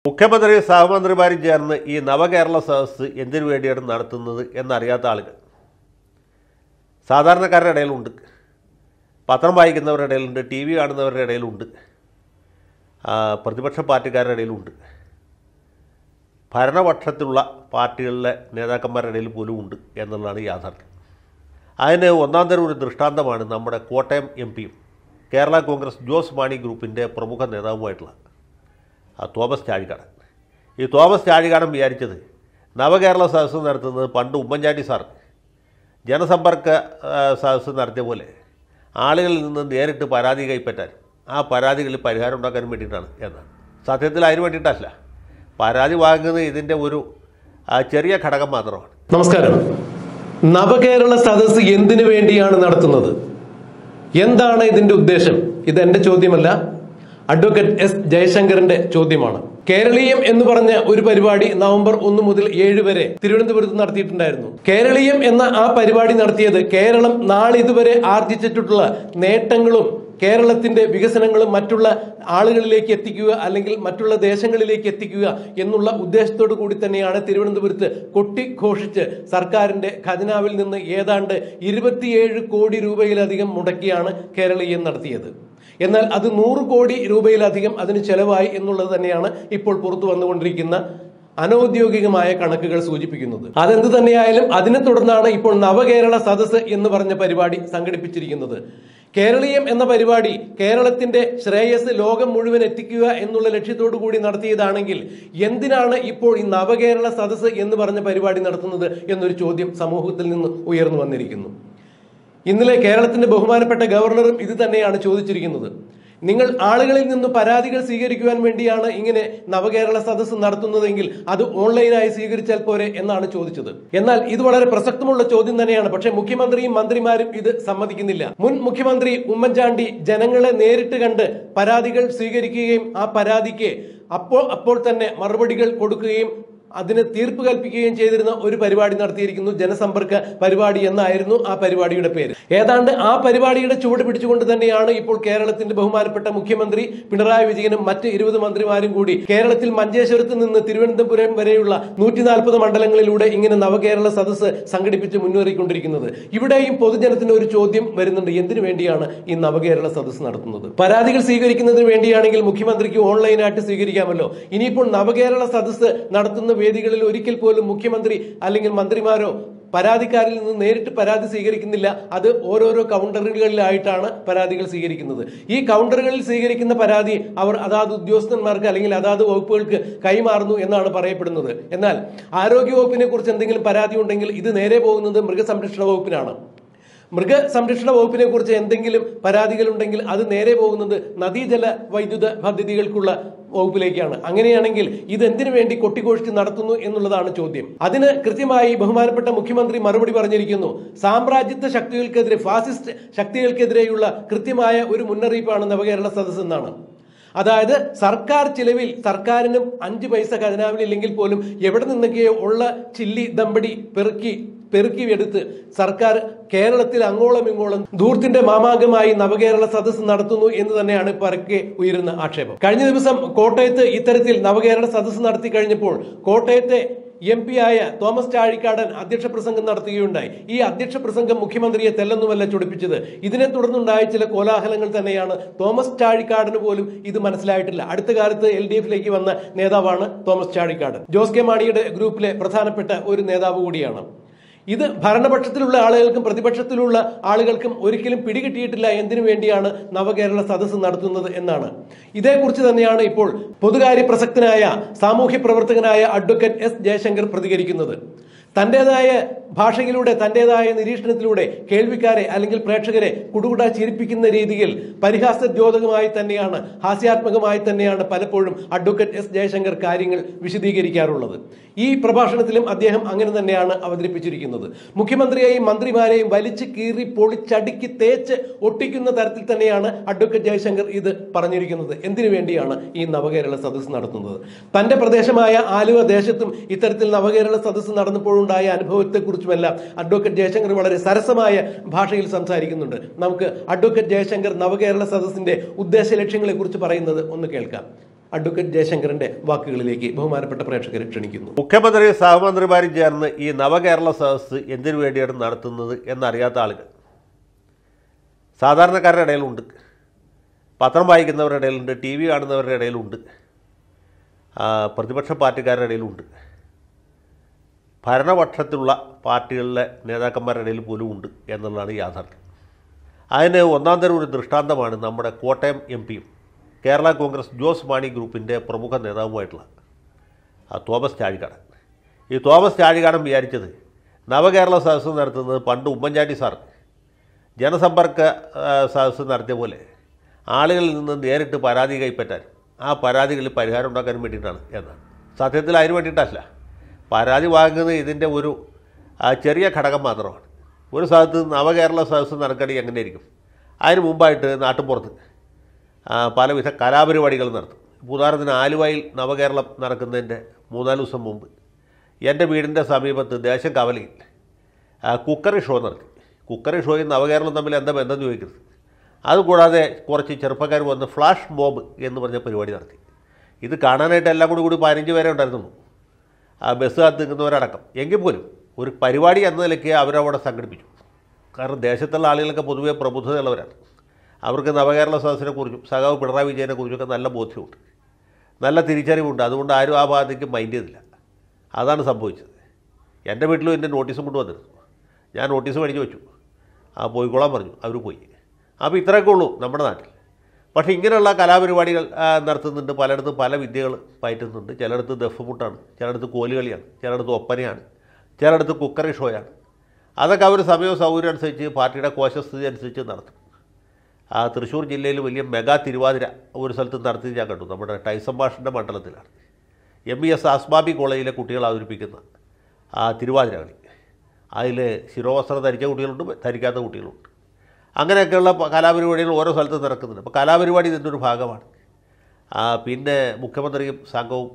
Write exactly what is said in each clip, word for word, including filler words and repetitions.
മുഖ്യമന്ത്രി സഹമന്ത്രിമാരും ചേർന്ന് ഈ നവകേരള സദസ്സ് എന്തിനു വേണ്ടിയാണ് നടത്തുന്നത് എന്നറിയാത്ത ആളുകൾ സാധാരണക്കാരുടെ ഇടയിലുണ്ട്, പത്രം വായിക്കുന്നവരുടെ ഇടയിലുണ്ട്, ടി വി കാണുന്നവരുടെ ഇടയിലുണ്ട്, പ്രതിപക്ഷ പാർട്ടിക്കാരുടെ ഇടയിലുണ്ട്, ഭരണപക്ഷത്തുള്ള പാർട്ടികളിലെ നേതാക്കന്മാരുടെ ഇടയിൽ പോലും ഉണ്ട് എന്നുള്ളതാണ് യാഥാർത്ഥ്യം. അതിന് ഒന്നാം തരം ഒരു ദൃഷ്ടാന്തമാണ് നമ്മുടെ കോട്ടയം എം പിയും കേരള കോൺഗ്രസ് ജോസ് മാണി ഗ്രൂപ്പിൻ്റെ പ്രമുഖ നേതാവുമായിട്ടുള്ള ആ തോമസ് ചാഴികാടൻ. ഈ തോമസ് ചാഴികാടൻ വിചാരിച്ചത് നവകേരള സദസ്സ് നടത്തുന്നത് പണ്ട് ഉമ്മൻചാണ്ടി സാർ ജനസമ്പർക്ക സദസ്സ് നടത്തിയ പോലെ ആളുകളിൽ നിന്ന് നേരിട്ട് പരാതി കൈപ്പറ്റാനും ആ പരാതികളിൽ പരിഹാരം ഉണ്ടാക്കാനും വേണ്ടിയിട്ടാണ് എന്നാണ്. സത്യത്തിൽ അതിന് വേണ്ടിയിട്ടല്ല, പരാതി വാങ്ങുന്നത് ഇതിൻ്റെ ഒരു ചെറിയ ഘടകം മാത്രമാണ്. നമസ്കാരം. നവകേരള സദസ്സ് എന്തിനു വേണ്ടിയാണ് നടത്തുന്നത്? എന്താണ് ഇതിന്റെ ഉദ്ദേശം? ഇത് എന്റെ ചോദ്യമല്ല, അഡ്വക്കേറ്റ് എസ് ജയശങ്കറിന്റെ ചോദ്യമാണ്. കേരളീയം എന്ന് പറഞ്ഞ ഒരു പരിപാടി നവംബർ ഒന്ന് മുതൽ ഏഴ് വരെ തിരുവനന്തപുരത്ത് നടത്തിയിട്ടുണ്ടായിരുന്നു. കേരളീയം എന്ന ആ പരിപാടി നടത്തിയത് കേരളം നാളിതുവരെ ആർജിച്ചിട്ടുള്ള നേട്ടങ്ങളും കേരളത്തിന്റെ വികസനങ്ങളും മറ്റുള്ള ആളുകളിലേക്ക് എത്തിക്കുക അല്ലെങ്കിൽ മറ്റുള്ള ദേശങ്ങളിലേക്ക് എത്തിക്കുക എന്നുള്ള ഉദ്ദേശത്തോടു കൂടി തന്നെയാണ് തിരുവനന്തപുരത്ത് കൊട്ടിഘോഷിച്ച് സർക്കാരിന്റെ ഖജനാവിൽ നിന്ന് ഏതാണ്ട് ഇരുപത്തിയേഴ് കോടി രൂപയിലധികം മുടക്കിയാണ് കേരളീയം നടത്തിയത്. എന്നാൽ അത് നൂറ് കോടി രൂപയിലധികം അതിന് ചെലവായി എന്നുള്ളത് തന്നെയാണ് ഇപ്പോൾ പുറത്തു വന്നുകൊണ്ടിരിക്കുന്ന അനൌദ്യോഗികമായ കണക്കുകൾ സൂചിപ്പിക്കുന്നത്. അതെന്ത് തന്നെയായാലും അതിനെ തുടർന്നാണ് ഇപ്പോൾ നവകേരള സദസ്സ് എന്ന് പറഞ്ഞ പരിപാടി സംഘടിപ്പിച്ചിരിക്കുന്നത്. കേരളീയം എന്ന പരിപാടി കേരളത്തിന്റെ ശ്രേയസ് ലോകം മുഴുവൻ എത്തിക്കുക എന്നുള്ള ലക്ഷ്യത്തോടു കൂടി നടത്തിയതാണെങ്കിൽ എന്തിനാണ് ഇപ്പോൾ ഈ നവകേരള സദസ്സ് എന്ന് പറഞ്ഞ പരിപാടി നടത്തുന്നത് എന്നൊരു ചോദ്യം സമൂഹത്തിൽ നിന്ന് ഉയർന്നു വന്നിരിക്കുന്നു. ഇന്നലെ കേരളത്തിന്റെ ബഹുമാനപ്പെട്ട ഗവർണറും ഇത് തന്നെയാണ് ചോദിച്ചിരിക്കുന്നത്. നിങ്ങൾ ആളുകളിൽ നിന്ന് പരാതികൾ സ്വീകരിക്കുവാൻ വേണ്ടിയാണ് ഇങ്ങനെ നവകേരള സദസ്സ് നടത്തുന്നതെങ്കിൽ അത് ഓൺലൈനായി സ്വീകരിച്ചാൽ പോരെ എന്നാണ് ചോദിച്ചത്. എന്നാൽ ഇത് വളരെ പ്രസക്തമുള്ള ചോദ്യം തന്നെയാണ്. പക്ഷേ മുഖ്യമന്ത്രിയും മന്ത്രിമാരും ഇത് സമ്മതിക്കുന്നില്ല. മുൻ മുഖ്യമന്ത്രി ഉമ്മൻചാണ്ടി ജനങ്ങളെ നേരിട്ട് കണ്ട് പരാതികൾ സ്വീകരിക്കുകയും ആ പരാതിക്ക് അപ്പോൾ അപ്പോൾ തന്നെ മറുപടികൾ കൊടുക്കുകയും അതിന് തീർപ്പ് കൽപ്പിക്കുകയും ചെയ്തിരുന്ന ഒരു പരിപാടി നടത്തിയിരിക്കുന്നു. ജനസമ്പർക്ക പരിപാടി എന്നായിരുന്നു ആ പരിപാടിയുടെ പേര്. ഏതാണ്ട് ആ പരിപാടിയുടെ ചുവട് പിടിച്ചുകൊണ്ട് തന്നെയാണ് ഇപ്പോൾ കേരളത്തിന്റെ ബഹുമാനപ്പെട്ട മുഖ്യമന്ത്രി പിണറായി വിജയനും മറ്റ് ഇരുപത് മന്ത്രിമാരും കൂടി കേരളത്തിൽ മഞ്ചേശ്വരത്ത് നിന്ന് തിരുവനന്തപുരം വരെയുള്ള നൂറ്റി നാൽപ്പത് മണ്ഡലങ്ങളിലൂടെ ഇങ്ങനെ നവകേരള സദസ്സ് സംഘടിപ്പിച്ച് മുന്നേറിക്കൊണ്ടിരിക്കുന്നത്. ഇവിടെയും പൊതുജനത്തിന് ഒരു ചോദ്യം വരുന്നുണ്ട്, എന്തിനു വേണ്ടിയാണ് ഈ നവകേരള സദസ്സ് നടത്തുന്നത്? പരാതികൾ സ്വീകരിക്കുന്നതിന് വേണ്ടിയാണെങ്കിൽ മുഖ്യമന്ത്രിക്ക് ഓൺലൈനായിട്ട് സ്വീകരിക്കാമല്ലോ. ഇനിയിപ്പോൾ നവകേരള സദസ്സ് നടത്തുന്ന വേദികളിൽ ഒരിക്കൽ പോലും മുഖ്യമന്ത്രി അല്ലെങ്കിൽ മന്ത്രിമാരോ പരാതിക്കാരിൽ നിന്ന് നേരിട്ട് പരാതി സ്വീകരിക്കുന്നില്ല. അത് ഓരോരോ കൗണ്ടറുകളിലായിട്ടാണ് പരാതികൾ സ്വീകരിക്കുന്നത്. ഈ കൗണ്ടറുകളിൽ സ്വീകരിക്കുന്ന പരാതി അവർ അതാത് ഉദ്യോഗസ്ഥന്മാർക്ക് അല്ലെങ്കിൽ അതാത് വകുപ്പുകൾക്ക് കൈമാറുന്നു എന്നാണ് പറയപ്പെടുന്നത്. എന്നാൽ ആരോഗ്യ വകുപ്പിനെ കുറിച്ച് എന്തെങ്കിലും പരാതി ഉണ്ടെങ്കിൽ ഇത് നേരെ പോകുന്നത് മൃഗസംരക്ഷണ വകുപ്പിനാണ്. മൃഗസംരക്ഷണ വകുപ്പിനെ കുറിച്ച് എന്തെങ്കിലും പരാതികൾ ഉണ്ടെങ്കിൽ അത് നേരെ പോകുന്നത് നദീജല വൈദ്യുത പദ്ധതികൾക്കുള്ള വകുപ്പിലേക്കാണ്. അങ്ങനെയാണെങ്കിൽ ഇത് എന്തിനു വേണ്ടി കൊട്ടിഘോഷിച്ച് നടത്തുന്നു എന്നുള്ളതാണ് ചോദ്യം. അതിന് കൃത്യമായി ബഹുമാനപ്പെട്ട മുഖ്യമന്ത്രി മറുപടി പറഞ്ഞിരിക്കുന്നു. സാമ്രാജ്യത്വ ശക്തികൾക്കെതിരെ, ഫാസിസ്റ്റ് ശക്തികൾക്കെതിരെയുള്ള കൃത്യമായ ഒരു മുന്നറിയിപ്പാണ് നവകേരള സദസ്സ് എന്നാണ്. അതായത് സർക്കാർ ചിലവിൽ സർക്കാരിനും അഞ്ച് പൈസ ഖജനാവിലില്ലെങ്കിൽ പോലും എവിടെ നിന്നൊക്കെയോ ഉള്ള ചില്ലി ദമ്പടി പെറുക്കി പെറുക്കി എടുത്ത് സർക്കാർ കേരളത്തിൽ അങ്ങോളം ഇങ്ങോളം ധൂർത്തിന്റെ മാമാങ്കമായി നവകേരള സദസ്സ് നടത്തുന്നു എന്ന് തന്നെയാണ് പരക്കെ ഉയരുന്ന ആക്ഷേപം. കഴിഞ്ഞ ദിവസം കോട്ടയത്ത് ഇത്തരത്തിൽ നവകേരള സദസ്സ് നടത്തി കഴിഞ്ഞപ്പോൾ കോട്ടയത്തെ എം പി ആയ തോമസ് ചാഴികാടൻ അധ്യക്ഷ പ്രസംഗം നടത്തുകയുണ്ടായി. ഈ അധ്യക്ഷ പ്രസംഗം മുഖ്യമന്ത്രിയെ തെല്ലൊന്നുമല്ല ചൊടിപ്പിച്ചത്. ഇതിനെ തുടർന്നുണ്ടായ ചില കോലാഹലങ്ങൾ തന്നെയാണ്. തോമസ് ചാഴികാടന് പോലും ഇത് മനസ്സിലായിട്ടില്ല. അടുത്ത കാലത്ത് എൽ ഡി എഫിലേക്ക് വന്ന നേതാവാണ് തോമസ് ചാഴികാടൻ. ജോസ് കെ മാണിയുടെ ഗ്രൂപ്പിലെ പ്രധാനപ്പെട്ട ഒരു നേതാവ് കൂടിയാണ്. ഇത് ഭരണപക്ഷത്തിലുള്ള ആളുകൾക്കും പ്രതിപക്ഷത്തിലുള്ള ആളുകൾക്കും ഒരിക്കലും പിടികിട്ടിയിട്ടില്ല എന്തിനു വേണ്ടിയാണ് നവകേരള സദസ്സ് നടത്തുന്നത് എന്നാണ്. ഇതേക്കുറിച്ച് തന്നെയാണ് ഇപ്പോൾ പൊതുകാര്യ പ്രസക്തനായ സാമൂഹ്യ പ്രവർത്തകനായ അഡ്വക്കേറ്റ് എസ് ജയശങ്കർ പ്രതികരിക്കുന്നത്. തന്റേതായ ഭാഷയിലൂടെ തന്റേതായ നിരീക്ഷണത്തിലൂടെ കേൾവിക്കാരെ അല്ലെങ്കിൽ പ്രേക്ഷകരെ കുടുകുട ചിരിപ്പിക്കുന്ന രീതിയിൽ പരിഹാസദ്യോതകമായി തന്നെയാണ്, ഹാസ്യാത്മകമായി തന്നെയാണ് പലപ്പോഴും അഡ്വക്കേറ്റ് എസ് ജയശങ്കർ കാര്യങ്ങൾ വിശദീകരിക്കാറുള്ളത്. ഈ പ്രഭാഷണത്തിലും അദ്ദേഹം അങ്ങനെ തന്നെയാണ് അവതരിപ്പിച്ചിരിക്കുന്നത്. മുഖ്യമന്ത്രിയെയും മന്ത്രിമാരെയും വലിച്ചു കീറി പൊളിച്ചടുക്കി തേച്ച് ഒട്ടിക്കുന്ന തരത്തിൽ തന്നെയാണ് അഡ്വക്കേറ്റ് ജയശങ്കർ ഇത് പറഞ്ഞിരിക്കുന്നത്. എന്തിനു വേണ്ടിയാണ് ഈ നവകേരള സദസ്സ് നടത്തുന്നത്? തന്റെ പ്രദേശമായ ആലുവ ദേശത്തും ഇത്തരത്തിൽ നവകേരള സദസ്സ് നടന്നപ്പോഴുണ്ടായ അനുഭവത്തെക്കുറിച്ച് കുറിച്ചുമെല്ലാം അഡ്വക്കേറ്റ് ജയശങ്കർ വളരെ സരസമായ ഭാഷയിൽ സംസാരിക്കുന്നുണ്ട്. നമുക്ക് അഡ്വക്കേറ്റ് ജയശങ്കർ നവകേരള സദസ്സിന്റെ ഉദ്ദേശ ലക്ഷ്യങ്ങളെ കുറിച്ച് പറയുന്നത് ഒന്ന് കേൾക്കാം. അഡ്വക്കേറ്റ് ജയശങ്കറിന്റെ വാക്കുകളിലേക്ക് ബഹുമാനപ്പെട്ട പ്രേക്ഷകരെ ക്ഷണിക്കുന്നു. മുഖ്യമന്ത്രിയും സഹമന്ത്രിമാരും ചേർന്ന് ഈ നവകേരള സദസ്സ് എന്തിനു വേണ്ടിയാണ് നടത്തുന്നത് എന്നറിയാത്ത ആളുകൾ സാധാരണക്കാരുടെ ഇടയിലുണ്ട്, പത്രം വായിക്കുന്നവരുടെ ഇടയിലുണ്ട്, ടി വി കാണുന്നവരുടെ ഇടയിലുണ്ട്, പ്രതിപക്ഷ പാർട്ടിക്കാരുടെ ഇടയിലുണ്ട്, ഭരണപക്ഷത്തുള്ള പാർട്ടികളിലെ നേതാക്കന്മാരുടെ ഇടയിൽ പോലും ഉണ്ട് എന്നുള്ളതാണ് യാഥാർത്ഥ്യം. അതിന് ഒന്നാം തരം ഒരു ദൃഷ്ടാന്തമാണ് നമ്മുടെ കോട്ടയം എം പിയും കേരള കോൺഗ്രസ് ജോസ് മാണി ഗ്രൂപ്പിൻ്റെ പ്രമുഖ നേതാവുമായിട്ടുള്ള ആ തോമസ് ചാഴികാടൻ. ഈ തോമസ് ചാഴികാടൻ വിചാരിച്ചത് നവകേരള സദസ്സ് നടത്തുന്നത് പണ്ട് ഉമ്മൻചാണ്ടി സാർ ജനസമ്പർക്ക സദസ്സ് നടത്തിയ പോലെ ആളുകളിൽ നിന്ന് നേരിട്ട് പരാതി കൈപ്പറ്റാനും ആ പരാതികളിൽ പരിഹാരം ഉണ്ടാക്കാനും വേണ്ടിയിട്ടാണ് എന്നാണ്. സത്യത്തിൽ അതിന് വേണ്ടിയിട്ടല്ല. പരാതി വാങ്ങുന്നത് ഇതിൻ്റെ ഒരു ചെറിയ ഘടകം മാത്രമാണ്. ഒരു സ്ഥലത്ത് നവകേരള സദസ്സ് നടക്കണമെങ്കിൽ എങ്ങനെയായിരിക്കും? അതിന് മുമ്പായിട്ട് നാട്ടുപുറത്ത് പലവിധ കലാപരിപാടികൾ നടത്തും. ഉദാഹരണത്തിന് ആലുവയിൽ നവകേരളം നടക്കുന്നതിൻ്റെ മൂന്നാല് ദിവസം മുമ്പ് എൻ്റെ വീടിൻ്റെ സമീപത്ത് ദേശം കവലയിൽ കുക്കറി ഷോ നടത്തി. കുക്കറി ഷോയും നവകേരളം തമ്മിൽ എന്താ ബന്ധം ചോദിക്കരുത്. അതുകൂടാതെ കുറച്ച് ചെറുപ്പക്കാർ വന്ന് ഫ്ലാഷ് മോബ് എന്ന് പറഞ്ഞ പരിപാടി നടത്തി. ഇത് കാണാനായിട്ട് എല്ലാം കൂടി കൂടി പതിനഞ്ച് പേരെ ഉണ്ടായിരുന്നുള്ളൂ, ആ ബസ് കാത്ത് നിൽക്കുന്നവരടക്കം. എങ്കിൽ പോലും ഒരു പരിപാടി എന്ന നിലയ്ക്ക് അവരവിടെ സംഘടിപ്പിച്ചു. കാരണം ദേശത്തുള്ള ആളുകളൊക്കെ പൊതുവേ പ്രബുദ്ധതയുള്ളവരാണ്. അവർക്ക് നവകേരള സദസ്സിനെ കുറിച്ചും സഖാവ് പിണറായി വിജയനെ കുറിച്ചൊക്കെ നല്ല ബോധ്യമുണ്ട്, നല്ല തിരിച്ചറിവുണ്ട്. അതുകൊണ്ട് ആരും ആ ഭാഗത്തേക്ക് മൈൻഡ് ചെയ്തില്ല. അതാണ് സംഭവിച്ചത്. എൻ്റെ വീട്ടിലും എൻ്റെ നോട്ടീസും കൊണ്ടുവന്നിരുന്നു. ഞാൻ നോട്ടീസ് മേടിച്ച് വെച്ചു. ആ പോയിക്കോളാൻ പറഞ്ഞു, അവർ പോയി. അപ്പോൾ ഇത്രയൊക്കെ ഉള്ളൂ നമ്മുടെ നാട്ടിൽ. പക്ഷേ ഇങ്ങനെയുള്ള കലാപരിപാടികൾ നടത്തുന്നുണ്ട്. പലയിടത്തും പല വിദ്യകൾ പയറ്റുന്നുണ്ട്. ചിലയിടത്ത് ദഫ്മുട്ടാണ്, ചിലയിടത്ത് കോലുകളിയാണ്, ചിലയിടത്ത് ഒപ്പനയാണ്, ചിലയിടത്ത് കുക്കറി ഷോയാണ്. അതൊക്കെ അവർ സമയവും സൗകര്യം അനുസരിച്ച് പാർട്ടിയുടെ കോശസ്ഥിതി അനുസരിച്ച് നടത്തും. ആ തൃശ്ശൂർ ജില്ലയിൽ വലിയ മെഗാ തിരുവാതിര ഒരു സ്ഥലത്ത് നടത്തി ഞാൻ കണ്ടു. നമ്മുടെ ടൈസം മാഷിൻ്റെ മണ്ഡലത്തിലാണ്. എം ബി എസ് ആസ്മാബി കോളേജിലെ കുട്ടികൾ അവതരിപ്പിക്കുന്ന ആ തിരുവാതിര കളി. അതിൽ ശിരോവസ്ത്രം ധരിച്ച കുട്ടികളുണ്ട്, ധരിക്കാത്ത കുട്ടികളുണ്ട്. അങ്ങനെയൊക്കെയുള്ള കലാപരിപാടികൾ ഓരോ സ്ഥലത്തും നടക്കുന്നുണ്ട്. അപ്പോൾ കലാപരിപാടി ഇതിൻ്റെ ഒരു ഭാഗമാണ്. പിന്നെ മുഖ്യമന്ത്രിയും സംഘവും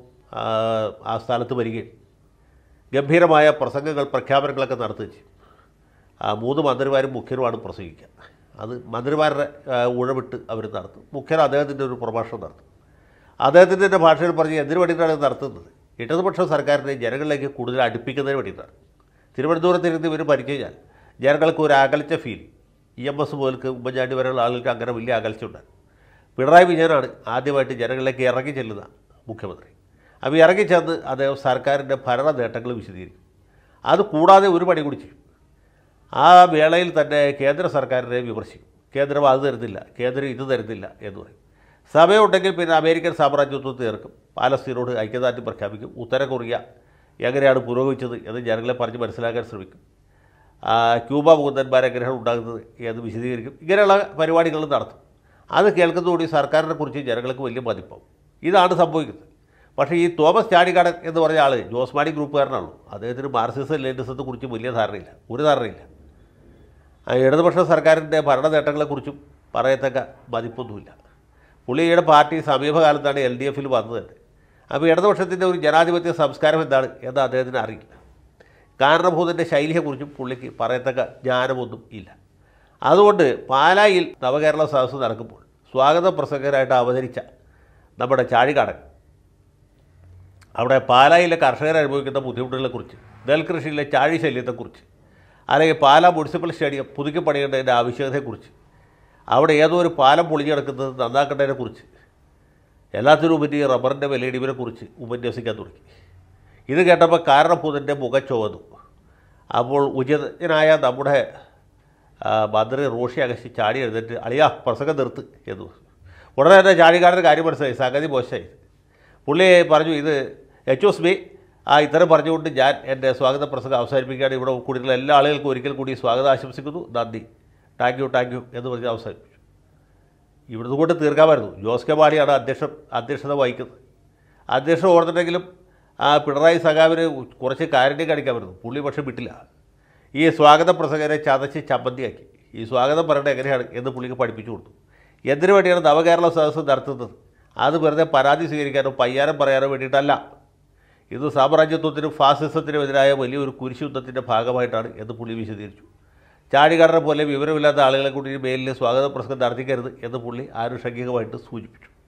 ആ സ്ഥലത്ത് വരികയും ഗംഭീരമായ പ്രസംഗങ്ങൾ പ്രഖ്യാപനങ്ങളൊക്കെ നടത്തുകയും ചെയ്യും. മൂന്ന് മന്ത്രിമാരും മുഖ്യരുമാണ് പ്രസംഗിക്കുക. അത് മന്ത്രിമാരുടെ ഉഴവിട്ട് അവർ നടത്തും. മുഖ്യർ അദ്ദേഹത്തിൻ്റെ ഒരു പ്രഭാഷണം നടത്തും. അദ്ദേഹത്തിൻ്റെ തന്നെ ഭാഷയിൽ പറഞ്ഞ് എന്തിനു വേണ്ടിയിട്ടാണ് ഇത് നടത്തുന്നത്? ഇടതുപക്ഷ സർക്കാരിനെ ജനങ്ങളിലേക്ക് കൂടുതൽ അടുപ്പിക്കുന്നതിന് വേണ്ടിയിട്ടാണ്. തിരുവനന്തപുരത്തിരുന്ന് ഇവർ ഭരിച്ചു കഴിഞ്ഞാൽ ജനങ്ങൾക്ക് ഒരു അകൽച്ച ഫീൽ. ഇ എം എസ് മുതൽക്ക് ഉമ്മൻചാണ്ടി വരെയുള്ള ആളുകൾക്ക് അങ്ങനെ വലിയ അകൽച്ച ഉണ്ടായിരുന്നു. പിണറായി വിജയനാണ് ആദ്യമായിട്ട് ജനങ്ങളിലേക്ക് ഇറങ്ങി ചെല്ലുന്ന മുഖ്യമന്ത്രി. അപ്പോൾ ഇറങ്ങി ചെന്ന് അദ്ദേഹം സർക്കാരിൻ്റെ ഭരണ നേട്ടങ്ങൾ വിശദീകരിക്കും. അത് കൂടാതെ ഒരു പണി കൂടി ചെയ്യും. ആ വേളയിൽ തന്നെ കേന്ദ്ര സർക്കാരിനെ വിമർശിക്കും. കേന്ദ്രം അത് തരുന്നില്ല, കേന്ദ്രം ഇത് തരുന്നില്ല എന്ന് പറയും. സമയമുണ്ടെങ്കിൽ പിന്നെ അമേരിക്കൻ സാമ്രാജ്യത്വം തീർക്കും, പാലസ്തീനോട് ഐക്യദാർഢ്യം പ്രഖ്യാപിക്കും, ഉത്തര കൊറിയ എങ്ങനെയാണ് പുരോഗമിച്ചത് എന്ന് ജനങ്ങളെ പറഞ്ഞ് മനസ്സിലാക്കാൻ ശ്രമിക്കും, ക്യൂബ മുകുന്ദന്മാർ എങ്ങനെയാണ് ഉണ്ടാകുന്നത് എന്ന് വിശദീകരിക്കും. ഇങ്ങനെയുള്ള പരിപാടികൾ നടത്തും. അത് കേൾക്കുന്നതോടെ സർക്കാരിനെ കുറിച്ച് ജനങ്ങൾക്ക് വലിയ മതിപ്പാവും. ഇതാണ് സംഭവിക്കുന്നത്. പക്ഷേ ഈ തോമസ് ചാഴികാടൻ എന്ന് പറഞ്ഞ ആൾ ജോസ് മാണി ഗ്രൂപ്പുകാരനാണല്ലോ. അദ്ദേഹത്തിന് മാർക്സിസം ലെനിനിസത്തെ കുറിച്ച് വലിയ ധാരണയില്ല, ഒരു ധാരണയില്ല. ഇടതുപക്ഷ സർക്കാരിൻ്റെ ഭരണ നേട്ടങ്ങളെക്കുറിച്ചും പറയത്തക്ക മതിപ്പൊന്നുമില്ല. പുള്ളിയുടെ പാർട്ടി സമീപകാലത്താണ് എൽ ഡി എഫിൽ വന്നത് തന്നെ. അപ്പോൾ ഇടതുപക്ഷത്തിൻ്റെ ഒരു ജനാധിപത്യ സംസ്കാരം എന്താണ് എന്ന് അദ്ദേഹത്തിന് അറിയില്ല. കാരണഭൂതൻ്റെ ശൈലിയെക്കുറിച്ചും പുള്ളിക്ക് പറയത്തക്ക ജ്ഞാനമൊന്നും ഇല്ല. അതുകൊണ്ട് പാലായിൽ നവകേരള സദസ്സ് നടക്കുമ്പോൾ സ്വാഗത പ്രസംഗകരായിട്ട് അവതരിച്ച നമ്മുടെ ചാഴികാടൻ അവിടെ പാലായിലെ കർഷകർ അനുഭവിക്കുന്ന ബുദ്ധിമുട്ടുകളെക്കുറിച്ച്, നെൽകൃഷിയിലെ ചാഴി ശല്യത്തെക്കുറിച്ച്, അല്ലെങ്കിൽ പാലാ മുനിസിപ്പൽ സ്റ്റേഡിയം പുതുക്കി പണിയേണ്ടതിൻ്റെ ആവശ്യകതയെക്കുറിച്ച്, അവിടെ ഏതോ ഒരു പാലം പൊളിഞ്ഞു കിടക്കുന്നത് നന്നാക്കേണ്ടതിനെക്കുറിച്ച്, എല്ലാത്തിനും ഉപരി റബ്ബറിൻ്റെ വിലയിടിവിനെക്കുറിച്ച് ഉപന്യസിക്കാൻ തുടങ്ങി. ഇത് കേട്ടപ്പോൾ കാരണഭൂതൻ്റെ മുഖം ചുവന്നു. അപ്പോൾ ഉചിതനായ നമ്മുടെ മന്ത്രി റോഷി അഗസ്റ്റി ചാടി എഴുന്നേറ്റ് അളിയാ പ്രസംഗം നിർത്ത് എന്ന് പറഞ്ഞു. ഉടനെ തന്നെ ചാഴികാടൻ്റെ കാര്യം മനസ്സിലായി, സംഗതി മോശമായി. പുള്ളി പറഞ്ഞു, ഇത് എച്ച് എസ് ബി ആ ഇത്തരം പറഞ്ഞുകൊണ്ട് ഞാൻ എൻ്റെ സ്വാഗത പ്രസംഗം അവസാനിപ്പിക്കുകയാണ്. ഇവിടെ കൂടിയുള്ള എല്ലാ ആളുകൾക്കും ഒരിക്കൽ കൂടി സ്വാഗതം ആശംസിക്കുന്നു, നന്ദി, താങ്ക് യു താങ്ക് യു എന്ന് പറഞ്ഞ് അവസാനിപ്പിച്ചു. ഇവിടുന്ന് കൊണ്ട് തീർക്കാമായിരുന്നു. ജോസ് കെ മാണിയാണ് അധ്യക്ഷൻ അധ്യക്ഷത വഹിക്കുന്നത്. അധ്യക്ഷൻ ഓർത്തിട്ടെങ്കിലും ആ പിണറായി സഖാവിന് കുറച്ച് കാരുണ്യം കാണിക്കാമായിരുന്നു. പുള്ളി പക്ഷേ വിട്ടില്ല. ഈ സ്വാഗത പ്രസംഗരെ ചതച്ച് ചമ്മന്തിയാക്കി. ഈ സ്വാഗതം പറയേണ്ടത് എങ്ങനെയാണ് എന്ന് പുള്ളിക്ക് പഠിപ്പിച്ചു കൊടുത്തു. എന്തിനു വേണ്ടിയാണ് നവകേരള സദസ്സ് നടത്തുന്നത്? അത് വെറുതെ പരാതി സ്വീകരിക്കാനോ പയ്യാരം പറയാനോ വേണ്ടിയിട്ടല്ല. ഇത് സാമ്രാജ്യത്വത്തിനും ഫാസിസത്തിനും എതിരായ വലിയൊരു കുരിശുയുദ്ധത്തിൻ്റെ ഭാഗമായിട്ടാണ് എന്ന് പുള്ളി വിശദീകരിച്ചു. ചാഴികാടനെ പോലെ വിവരമില്ലാത്ത ആളുകളെ കൂടി മേലിൽ സ്വാഗത പ്രസംഗം നടത്തിക്കരുത് എന്ന് പുള്ളി ആനുഷംഗികമായിട്ട് സൂചിപ്പിച്ചു.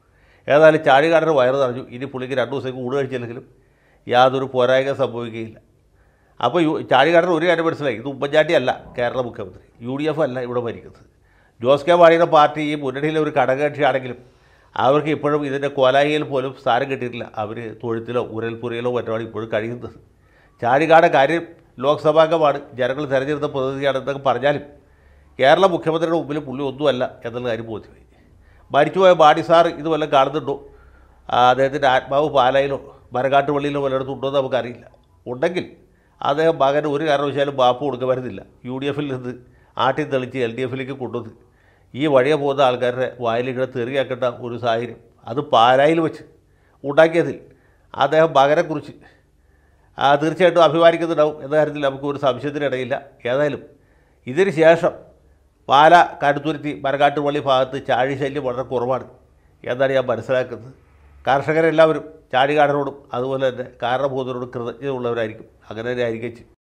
ഏതായാലും ചാഴികാടന് വയറ് നിറഞ്ഞു. ഇനി പുള്ളിക്ക് രണ്ട് ദിവസത്തേക്ക് ഊട് കഴിച്ചില്ലെങ്കിലും യാതൊരു പോരായ്മ സംഭവിക്കുകയില്ല. അപ്പോൾ യു ചാഴികാടൻ ഒരു കാര്യം മനസ്സിലായി, ഇത് ഉമ്മൻചാണ്ടി അല്ല കേരള മുഖ്യമന്ത്രി, യു ഡി എഫ് അല്ല ഇവിടെ ഭരിക്കുന്നത്. ജോസ് കെ മാണിയുടെ പാർട്ടി ഈ മുന്നണിയിലെ ഒരു ഘടകകക്ഷിയാണെങ്കിലും അവർക്ക് ഇപ്പോഴും ഇതിൻ്റെ കോലായിയിൽ പോലും സ്ഥാനം കിട്ടിയിട്ടില്ല. അവർ തൊഴുത്തിലോ ഉരൽപുരയിലോ മറ്റുമാണ് ഇപ്പോഴും കഴിയുന്നത്. ചാഴികാടൻ കാര്യം ലോക്സഭാംഗമാണ്, ജനങ്ങൾ തിരഞ്ഞെടുത്ത പ്രതിനിധിയാണെന്നൊക്കെ പറഞ്ഞാലും കേരള മുഖ്യമന്ത്രിയുടെ മുമ്പിൽ പുള്ളി ഒന്നുമല്ല എന്നുള്ള കാര്യം ബോധ്യമായി. മരിച്ചുപോയ ബാഡി സാർ ഇത് വല്ലതും കാണുന്നുണ്ടോ? അദ്ദേഹത്തിൻ്റെ ആത്മാവ് പാലായിലോ മരകാട്ടുപള്ളിയിലോ വല്ലയിടത്തും ഉണ്ടോ എന്ന് നമുക്കറിയില്ല. ഉണ്ടെങ്കിൽ അദ്ദേഹം മകന് ഒരു കാരണവശാലും മാപ്പ് കൊടുക്കാൻ വരുന്നില്ല. യു ഡി എഫിൽ നിന്ന് ആട്ടി തെളിച്ച് എൽ ഡി എഫിലേക്ക് കൊണ്ടുവന്ന് ഈ വഴിയെ പോകുന്ന ആൾക്കാരുടെ വായിലിങ്ങനെ തെറിയാക്കേണ്ട ഒരു സാഹചര്യം അത് പാലായിൽ വെച്ച് ഉണ്ടാക്കിയതിൽ അദ്ദേഹം മകനെക്കുറിച്ച് തീർച്ചയായിട്ടും അഭിമാനിക്കുന്നുണ്ടാവും എന്ന കാര്യത്തിൽ നമുക്ക് ഒരു സംശയത്തിനിടയില്ല. ഏതായാലും ഇതിന് ശേഷം പാല കടുത്തുരുത്തി മരകാട്ടുപള്ളി ഭാഗത്ത് ചാഴി ശല്യം വളരെ കുറവാണ് എന്നാണ് ഞാൻ മനസ്സിലാക്കുന്നത്. കർഷകരെല്ലാവരും ചാഴികാടനോടും അതുപോലെ തന്നെ കാരണഭൂതരോടും കൃതജ്ഞതയുള്ളവരായിരിക്കും. അങ്ങനെ തന്നെ ആയിരിക്കും.